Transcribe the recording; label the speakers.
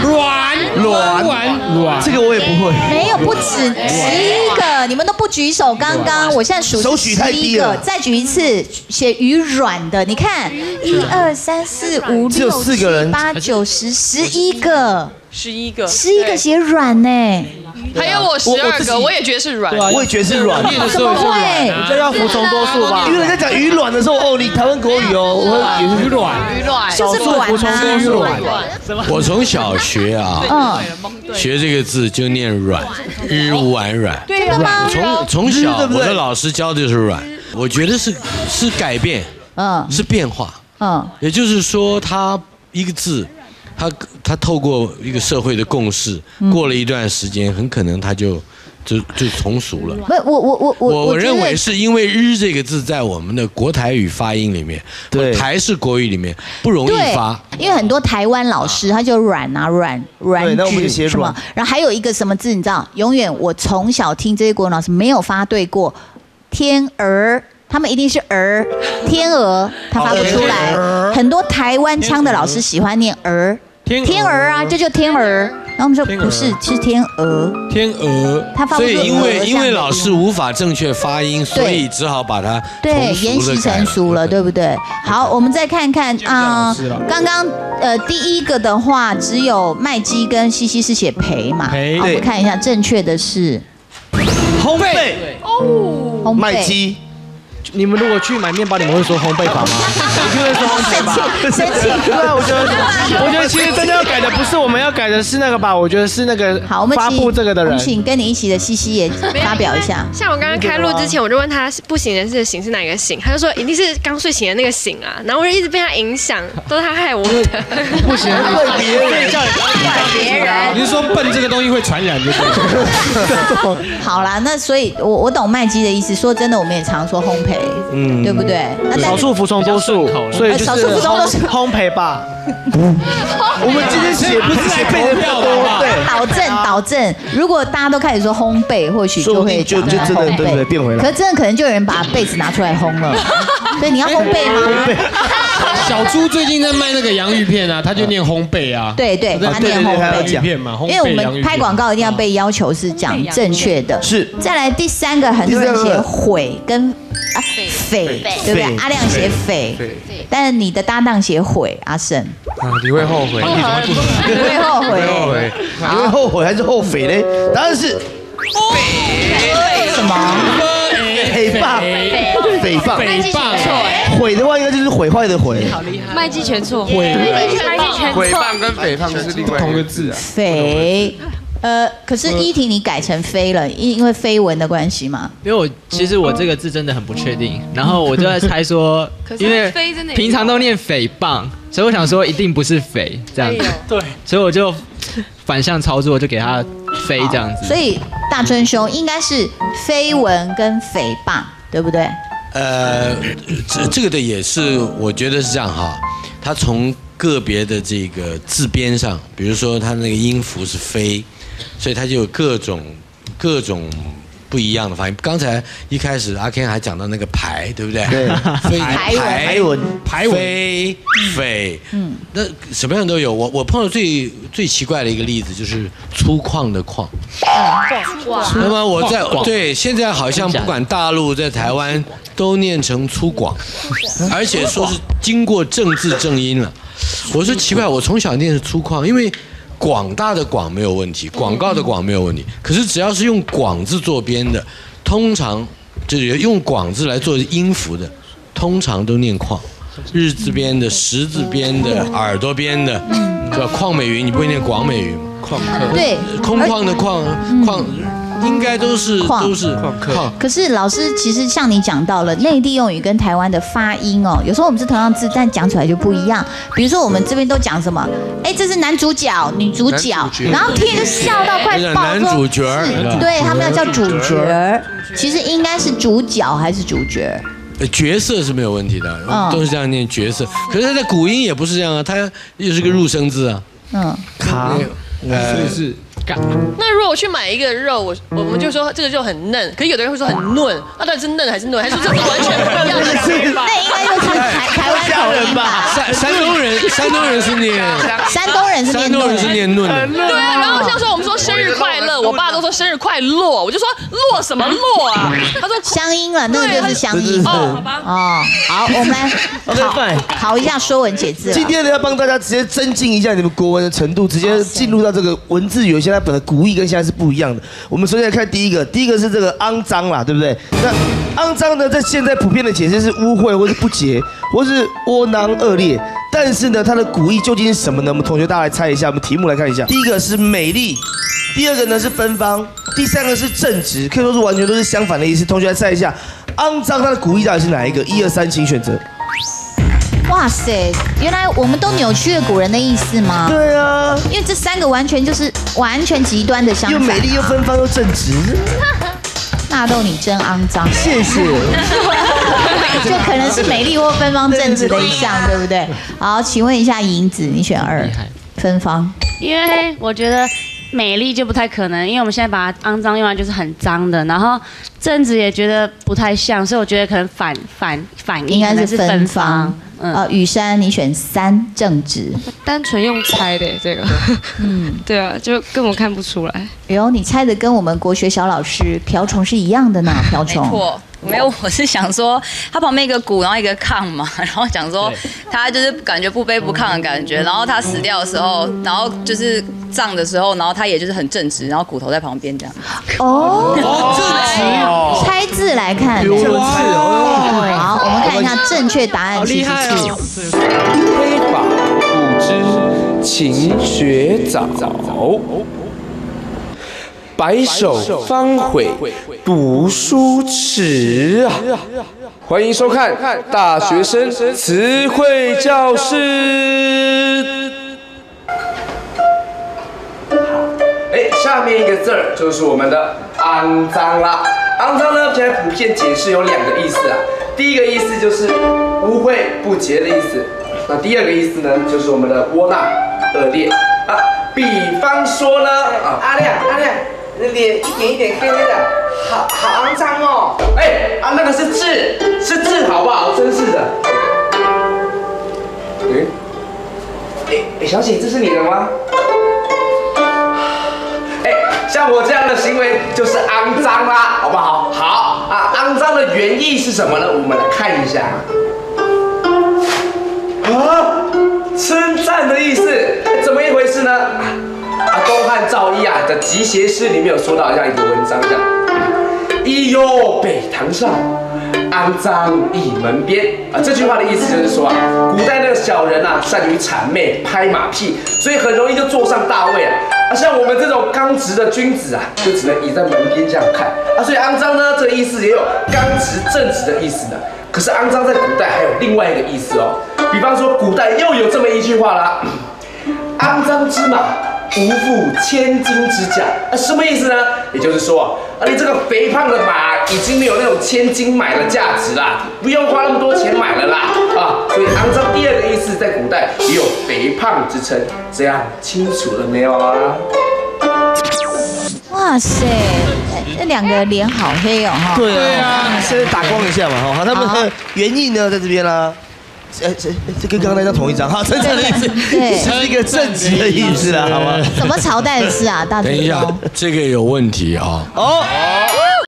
Speaker 1: 软，这个我也不会。
Speaker 2: 没有，不止11个，你们都不举手。刚刚我现在数11个，再举一次，写鱼软的。你看，1、2、3、4、5、6、7、8、9、10、11个，11个写软呢。
Speaker 3: 还有我12个，我也觉得是软。
Speaker 1: 我也觉得是软。
Speaker 2: 怎么会？
Speaker 4: 这要服从多数吧？
Speaker 1: 因为人家讲鱼卵的时候，哦，你台湾国语哦，我会也是鱼卵，
Speaker 2: 就是软
Speaker 4: 啊。
Speaker 5: 我从小学啊，学这个字就念软，日软软。
Speaker 2: 对吗？
Speaker 5: 从小我的老师教的就是软，我觉得是改变，是变化，也就是说，它一个字。他透过一个社会的共识，过了一段时间，很可能他就从俗了。我认为是因为日这个字在我们的国台语发音里面，对台式国语里面不容易发。
Speaker 2: 因为很多台湾老师他就软句什么，然后还有一个什么字你知道？永远我从小听这些国文老师没有发对过天儿。他们一定是儿，天鹅，他发不出来。很多台湾腔的老师喜欢念儿，天儿啊，这就天儿。然后我们说不是，是天鹅。
Speaker 5: 天鹅，
Speaker 2: 他发不出。
Speaker 5: 所以因为老师无法正确发音，所以只好把它
Speaker 2: 沿袭成熟了，对不对？好，我们再看看啊，刚刚第一个的话，只有麦基跟西西是写培嘛？培。我们看一下，正确的是
Speaker 1: 烘焙
Speaker 2: 哦，
Speaker 1: 麦基。
Speaker 4: 你们如果去买面包，你们会说烘焙坊吗？一定会说烘焙吧？
Speaker 2: 生气。
Speaker 4: 对啊，我觉得其实真的要改的不是我们要改的是那个吧？我觉得是那个发布这个的人。
Speaker 2: 我们请跟你一起的西西也发表一下。
Speaker 3: 像我刚刚开录之前，我就问他不省人事的省是哪个省，他就说一定是刚睡醒的那个醒啊。然后我就一直被他影响，都是他害我的。
Speaker 4: 不行，怪别人，
Speaker 2: 怪别人。
Speaker 6: 你是说笨这个东西会传染，对不对？
Speaker 2: 好啦，那所以我懂麦基的意思。说真的，我们也常说烘焙。对不对？
Speaker 4: 少数服从多数，所以就是烘焙吧。
Speaker 1: 我们今天写不是来背的票的，
Speaker 2: 对，导正。如果大家都开始说烘焙，或许就会
Speaker 1: 就真的对变回来。
Speaker 2: 可是真的可能就有人把被子拿出来烘了。所以你要烘焙吗？
Speaker 6: 小猪最近在卖那个洋芋片啊，他就念烘焙啊。
Speaker 2: 对，他念烘焙
Speaker 6: 片嘛，
Speaker 2: 因为我们拍广告一定要被要求是讲正确的。
Speaker 1: 是。
Speaker 2: 再来第3个，很多人写悔跟匪，对不对？阿亮写匪，但是你的搭档写悔，阿胜。
Speaker 4: 你会后悔？
Speaker 2: 你会后悔？
Speaker 1: 你会后悔还是后悔呢？答案是
Speaker 2: 什么？
Speaker 1: 诽谤。毁的话应该就是毁坏的毁。
Speaker 3: 麦基全错。
Speaker 4: 毁谤跟诽谤是另外同个字啊。
Speaker 2: 匪。可是依婷你改成飞了，因为绯闻的关系吗？
Speaker 7: 因为其实我这个字真的很不确定，然后我就在猜说，因为平常都念诽谤，所以我想说一定不是匪这样子，对，所以我就反向操作，就给他飞这样子。
Speaker 2: 所以大春兄应该是绯闻跟诽谤，对不对？
Speaker 5: 这个的也是，我觉得是这样哈，他从个别的这个字边上，比如说他那个音符是飞。所以它就有各种不一样的发音。刚才一开始阿 Ken 还讲到那个排，对不对？对，
Speaker 1: 排文、
Speaker 5: 匪，那什么样都有。我碰到最奇怪的一个例子就是粗犷的犷。那么我对现在好像不管大陆在台湾都念成粗犷，而且说是经过正字正音了。我说奇怪，我从小念是粗犷，因为。广大的广没有问题，广告的广没有问题，可是只要是用广字做边的，通常就是用广字来做音符的，通常都念旷。日字边的、十字边的、耳朵边的，对吧？旷美云，你不会念广美云吗？旷课。
Speaker 2: 对，
Speaker 5: 空旷的旷，应该都是
Speaker 2: 旷。可是老师，其实像你讲到了内地用语跟台湾的发音哦，有时候我们是同样字，但讲出来就不一样。比如说我们这边都讲什么？哎，这是男主角、女主角，然后听就笑到快爆。
Speaker 5: 男主角，
Speaker 2: 对他们要叫主角，其实应该是主角还是主角？
Speaker 5: 角色是没有问题的，都是这样念角色。可是它的古音也不是这样啊，它又是个入声字啊。
Speaker 4: 卡，
Speaker 5: 所以是
Speaker 8: 那如果我去买一个肉，我们就说这个肉很嫩，可是有的人会说很嫩，那到底是嫩还是嫩，还是这是完全不一样的说法？
Speaker 2: 那应该就是台湾口音吧？
Speaker 5: 山东人是念嫩的。
Speaker 8: 对啊，然后像说我们说生日快乐，我爸都说生日快乐，我就说乐什么乐啊？他说
Speaker 2: 乡音了，那个就是乡音。
Speaker 8: 哦，好吧。
Speaker 2: 哦，好，我们来考一下说文解字。
Speaker 1: 今天呢，要帮大家直接增进一下你们国文的程度，直接进入到这个文字有些它本的古义跟现在是不一样的。我们首先来看第一个是这个肮脏啦，对不对？那肮脏呢，在现在普遍的解释是污秽或是不洁，或是窝囊恶劣。但是呢，它的古义究竟是什么呢？我们同学大家来猜一下，我们题目来看一下。第一个是美丽，第二个呢是芬芳，第三个是正直，可以说是完全都是相反的意思。同学来猜一下，肮脏它的古义到底是哪一个？1、2、3，请选择。
Speaker 2: 哇塞，原来我们都扭曲了古人的意思吗？
Speaker 1: 对啊，
Speaker 2: 因为这3个完全极端的相反，
Speaker 1: 又美丽又芬芳又正直。
Speaker 2: 纳豆你真肮脏，
Speaker 1: 谢谢。
Speaker 2: 就可能是美丽或芬芳正直的一项，对不对？好，请问一下银子，你选2，芬芳。
Speaker 9: 因为我觉得美丽就不太可能，因为我们现在把它肮脏用来就是很脏的，然后正直也觉得不太像，所以我觉得可能反应
Speaker 2: 应该是芬芳。雨珊，你选3，正直。
Speaker 3: 单纯用猜的这个，对啊，就根本看不出来。
Speaker 2: 哎呦，你猜的跟我们国学小老师瓢虫是一样的呢，瓢虫。
Speaker 10: 没错。没有，我是想说，它旁边一个鼓，然后一个亢嘛，然后讲说他就是感觉不卑不亢的感觉，然后他死掉的时候，然后就是葬的时候，然后他也就是很正直，然后骨头在旁边这样。
Speaker 2: 哦，正直，拆字来看，好，我们看一下正确答案其实是
Speaker 11: 黑发不知勤学早。白首方悔读书迟啊！欢迎收看大学生词汇教室。下面一个字儿就是我们的肮脏啦。肮脏呢，现在普遍解释有2个意思啊。第一个意思就是污秽不洁的意思，那第2个意思呢，就是我们的窝囊恶劣啊。比方说呢，阿亮。你的脸一点黑黑的，好肮脏哦！那个是痣，好不好？真是的。小姐，这是你的吗？像我这样的行为就是肮脏啦，好不好？好啊，肮脏的原意是什么呢？我们来看一下。称赞的意思，怎么一回事呢？东汉赵翼的集邪诗里面有说到这样一个文章，这样：一哟北堂上，肮脏一门边。这句话的意思就是说古代那个小人善于谄媚、拍马屁，所以很容易就坐上大位像我们这种刚直的君子就只能倚在门边这样看所以肮脏呢，这个意思也有刚直正直的意思呢。可是肮脏在古代还有另外一个意思哦，比方说古代又有这么一句话啦：肮脏之马，不负千金之价。什么意思呢？也就是说你这个肥胖的马已经没有那种千金买的价值啦，不用花那么多钱买了啦所以肮脏第2个意思在古代也有肥胖之称。这样清楚了没有啊？
Speaker 2: 哇塞，这2个脸好黑哦哈。
Speaker 1: 对啊，现在打光一下嘛哈。他们的原意呢在这边啦。这跟刚刚那张同一张，好，正常的意思，对，是一个正直的意思啦，好吗？
Speaker 2: 什么朝代的事啊？大
Speaker 5: 等一下，这个有问题啊。